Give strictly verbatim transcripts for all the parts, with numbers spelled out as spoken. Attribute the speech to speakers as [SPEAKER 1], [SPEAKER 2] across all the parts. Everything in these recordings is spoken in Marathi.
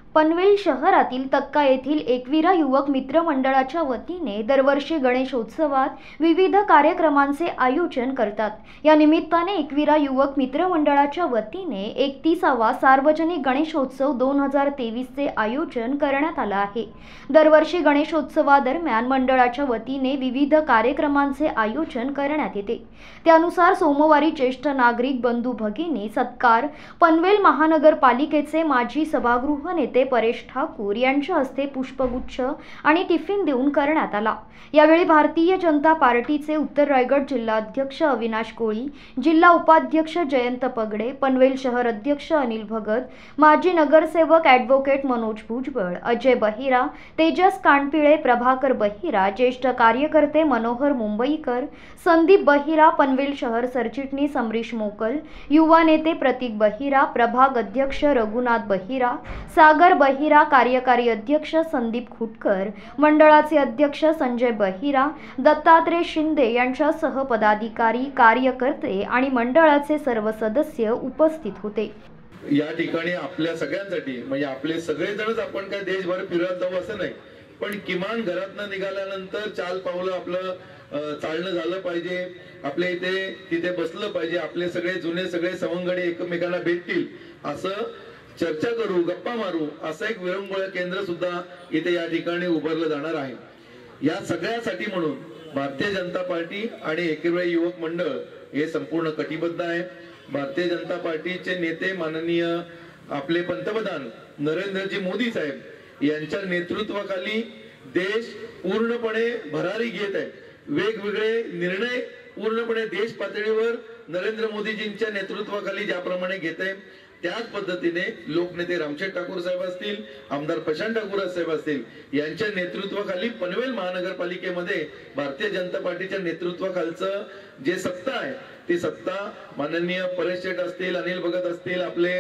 [SPEAKER 1] पनवेल शहरातील तक्का येथील एकविरा युवक मित्र मंडळाच्या वतीने दरवर्षी गणेशोत्सवात विविध कार्यक्रमांचे आयोजन करतात। या निमित्ताने एकविरा युवक मित्र मंडळाच्या वतीने एकतीसावा सार्वजनिक गणेशोत्सव दोन हजार तेवीस चे आयोजन करण्यात आले आहे। दरवर्षी गणेशोत्सवादरम्यान मंडळाच्या वतीने विविध कार्यक्रमांचे आयोजन करण्यात येते। त्यानुसार सोमवारी ज्येष्ठ नागरिक बंधू भगिनी सत्कार पनवेल महानगरपालिकेचे माजी सभागृह नेते परेश ठाकूर यांच्या हस्ते पुष्पगुच्छ आणि टिफिन देऊन करण्यात आला। यावेळी भारतीय जनता पार्टीचे उत्तर रायगड जिल्हाध्यक्ष अविनाश कोळी, जिल्हा उपाध्यक्ष जयंत पगडे, पनवेल शहर अध्यक्ष अनिल भगत, माजी नगरसेवक ॲडव्होकेट मनोज भुजबळ, अजय बहिरा, तेजस कानपिळे, प्रभाकर बहिरा, ज्येष्ठ कार्यकर्ते मनोहर मुंबईकर, संदीप बहिरा, पनवेल शहर सरचिटणीस अमरीश मोकल, युवा नेते प्रतीक बहिरा, प्रभाग अध्यक्ष रघुनाथ बहिरा, सागर बहिरा, कार्यकारी अध्यक्ष संदीप खुटकर, मंडळाचे अध्यक्ष संजय बहिरा, दत्तात्रय शिंदे यांच्यासह पदाधिकारी, कार्यकर्ते आणि मंडळाचे सर्व सदस्य उपस्थित होते।
[SPEAKER 2] या ठिकाणी आपल्या सगळ्यांसाठी म्हणजे आपले सगळेजणच आपण काय देशभर फिरत जाऊ असं नाही, पण किमान घरातनं निघाल्यानंतर चाल पावलं आपलं चालणं झालं पाहिजे, आपल्या इथे तिथे बसलं पाहिजे, आपले सगळे जुने सगळे सवंगडी एकमेकांना भेटतील, असं चर्चा करू, गप्पा मारू, असं एक विरंगुळा केंद्र सुद्धा इथे या ठिकाणी उभारलं जाणार आहे। या सगळ्यासाठी म्हणून भारतीय जनता पार्टी आणि एकविरा युवक मंडळ हे संपूर्ण कटिबद्ध आहे। भारतीय जनता पार्टीचे नेते माननीय आपले पंतप्रधान नरेंद्रजी मोदी साहेब यांच्या नेतृत्वाखाली देश पूर्णपणे भरारी घेत आहे। वेगवेगळे निर्णय पूर्णपणे देश पातळीवर नरेंद्र मोदीजींच्या नेतृत्वाखाली ज्याप्रमाणे घेत आहे त्याच पद्धतीने लोकनेते रामशेठ ठाकूर साहेब असतील, आमदार प्रशांत ठाकूर साहेब असतील यांच्या नेतृत्वाखाली पनवेल महानगरपालिकेमध्ये भारतीय जनता पार्टीच्या नेतृत्वाखालचं जे सत्ता आहे ती सत्ता माननीय परेश शेठ असतील, अनिल भगत असतील, आपले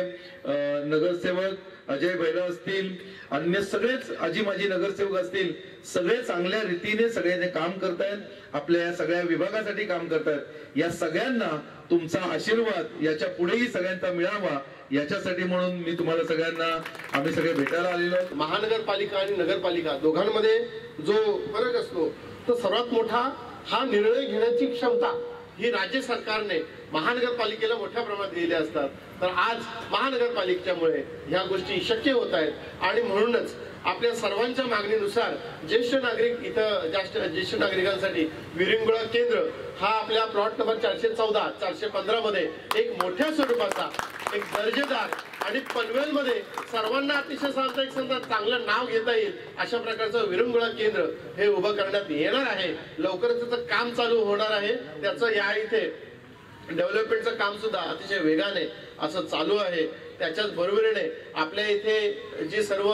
[SPEAKER 2] नगरसेवक अजय भैरा असतील, अन्य सगळेच आजी माजी नगरसेवक असतील, सगळे चांगल्या रीतीने सगळे काम करतायत, आपल्या या सगळ्या विभागासाठी काम करतायत। या सगळ्यांना तुमचा आशीर्वाद याच्या पुढेही सगळ्यांचा मिळावा याच्यासाठी म्हणून मी तुम्हाला सगळ्यांना आम्ही सगळे भेटायला आलेलो आहोत।
[SPEAKER 3] महानगरपालिका आणि नगरपालिका दोघांमध्ये जो फरक असतो तो सर्वात मोठा हा निर्णय घेण्याची क्षमता ही राज्य सरकारने महानगरपालिकेला मोठ्या प्रमाणात दिलेल्या असतात। तर आज महानगरपालिकेच्यामुळे ह्या गोष्टी शक्य होत आहेत आणि म्हणूनच आपल्या सर्वांच्या मागणीनुसार ज्येष्ठ नागरिक इथं जास्त ज्येष्ठ नागरिकांसाठी विरंगुळा केंद्र हा आपल्या प्लॉट नंबर चारशे चौदा चारशे पंधरा मध्ये एक मोठ्या स्वरूपाचा एक दर्जेदार आणि पनवेल मध्ये सर्वांना अतिशय सांगता एक समजा चांगलं नाव घेता येईल अशा प्रकारचं विरंगुळा केंद्र हे उभं करण्यात येणार आहे। लवकरच त्याचं काम चालू होणार आहे। त्याचं या इथे डेव्हलपमेंटचं काम सुद्धा अतिशय वेगाने असं चालू आहे। त्याच्याच बरोबरीने आपल्या इथे जी सर्व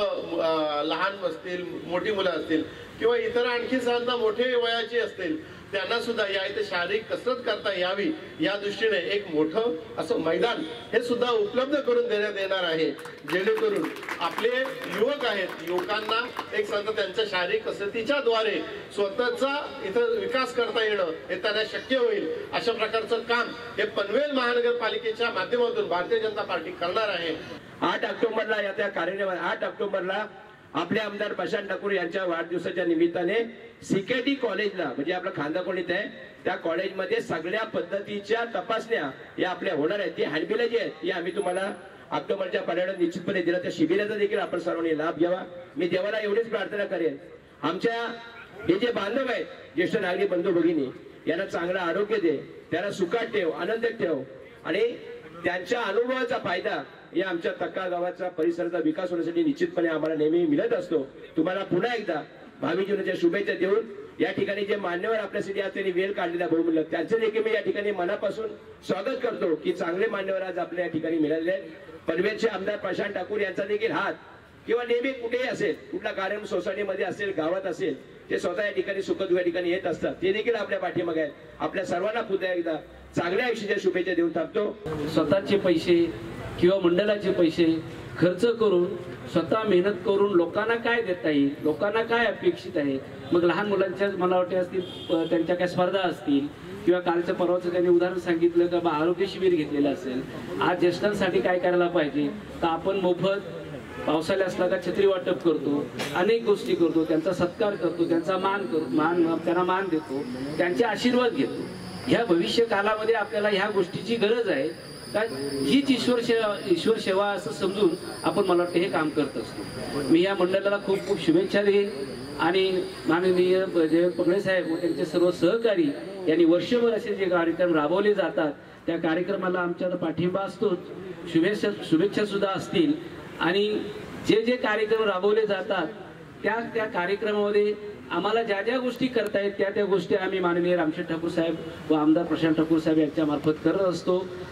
[SPEAKER 3] लहान असतील, मोठी मुलं असतील किंवा इतर आणखी साधारण मोठे वयाची असतील त्यांना सुद्धा या इथे शारीरिक कसरत करता यावी या दृष्टीने एक मोठं असं मैदान हे सुद्धा उपलब्ध करून देण्यात येणार आहे, जेणेकरून आपले युवक आहेत युवकांना एक संत त्यांच्या शारीरिक कसरतीच्या द्वारे स्वतःचा इथं विकास करता येणं हे त्यांना शक्य होईल। अशा प्रकारचं काम हे पनवेल महानगरपालिकेच्या माध्यमातून भारतीय जनता पार्टी करणार आहे।
[SPEAKER 4] आठ ऑक्टोबरला या त्या कार्यक्रमात आठ ऑक्टोबरला आपले आमदार प्रशांत ठाकूर यांच्या वाढदिवसाच्या निमित्ताने सीकेटी कॉलेजला म्हणजे आपलं खांदाकोणीत आहे त्या कॉलेजमध्ये सगळ्या पद्धतीच्या तपासण्या या आपल्या होणार आहेत। ती हँडबिलं जी आहेत ती आम्ही तुम्हाला ऑक्टोबरच्या पर्यंत निश्चितपणे दिला। त्या शिबिराचा देखील आपण सर्वांनी लाभ घ्यावा। मी देवाला एवढीच प्रार्थना करेन आमच्या हे जे बांधव आहेत ज्येष्ठ नागरिक बंधू भगिनी यांना चांगलं आरोग्य दे, त्यांना सुखात ठेव, आनंदात ठेव आणि त्यांच्या अनुभवाचा फायदा या आमच्या तक्का गावाचा परिसराचा विकास होण्यासाठी निश्चितपणे आम्हाला नेहमी मिळत असतो। तुम्हाला पुन्हा एकदा भावी जीवनाच्या शुभेच्छा देऊन या ठिकाणी जे मान्यवर आपल्यासाठी आज त्यांनी वेळ काढलेला बहुमूल्य त्यांचं देखील मी या ठिकाणी मनापासून स्वागत करतो की चांगले मान्यवर आज आपल्या या ठिकाणी मिळाले आहेत। पनवेलचे आमदार प्रशांत ठाकूर यांचा देखील हात किंवा नेहमी कुठेही असेल, कुठला कार्यक्रम सोसायटीमध्ये असेल, गावात असेल, ते स्वतः या ठिकाणी सुखदुःख या ठिकाणी येत असतात, ते देखील आपल्या पाठीमागे आहेत। आपल्या सर्वांना पुन्हा एकदा चांगल्या आयुष्याच्या शुभेच्छा देऊन थांबतो।
[SPEAKER 5] स्वतःचे पैसे किंवा मंडळाचे पैसे खर्च करून स्वतः मेहनत करून लोकांना काय देता येईल, लोकांना काय अपेक्षित आहे, मग लहान मुलांच्या मला वाटते असतील त्यांच्या काय स्पर्धा असतील किंवा कालच्या परवाचं त्यांनी उदाहरण सांगितलं का बा आरोग्य शिबिर घेतलेलं असेल। आज ज्येष्ठांसाठी काय करायला पाहिजे तर आपण मोफत पावसाळा असला का छत्री वाटप करतो, अनेक गोष्टी करतो, त्यांचा सत्कार करतो, त्यांचा मान करतो, मान त्यांना मान देतो, त्यांचे आशीर्वाद घेतो. ह्या भविष्य कालामध्ये आपल्याला ह्या गोष्टीची गरज आहे. काय हीच ईश्वर सेवा ईश्वर सेवा असं समजून आपण मला वाटतं हे काम करत असतो. मी या मंडळाला खूप खूप शुभेच्छा देईन आणि माननीय जे पगडे साहेब व त्यांचे सर्व सहकारी यांनी वर्षभर असे जे कार्यक्रम राबवले जातात त्या कार्यक्रमाला आमच्या पाठिंबा असतोच, शुभेच्छा शुभेच्छा सुद्धा असतील. आणि जे जे कार्यक्रम राबवले जातात त्या त्या कार्यक्रमामध्ये आम्हाला ज्या ज्या गोष्टी करता येत त्या त्या गोष्टी आम्ही माननीय रामशेठ ठाकूर साहेब व आमदार प्रशांत ठाकूर साहेब यांच्या मार्फत करत असतो.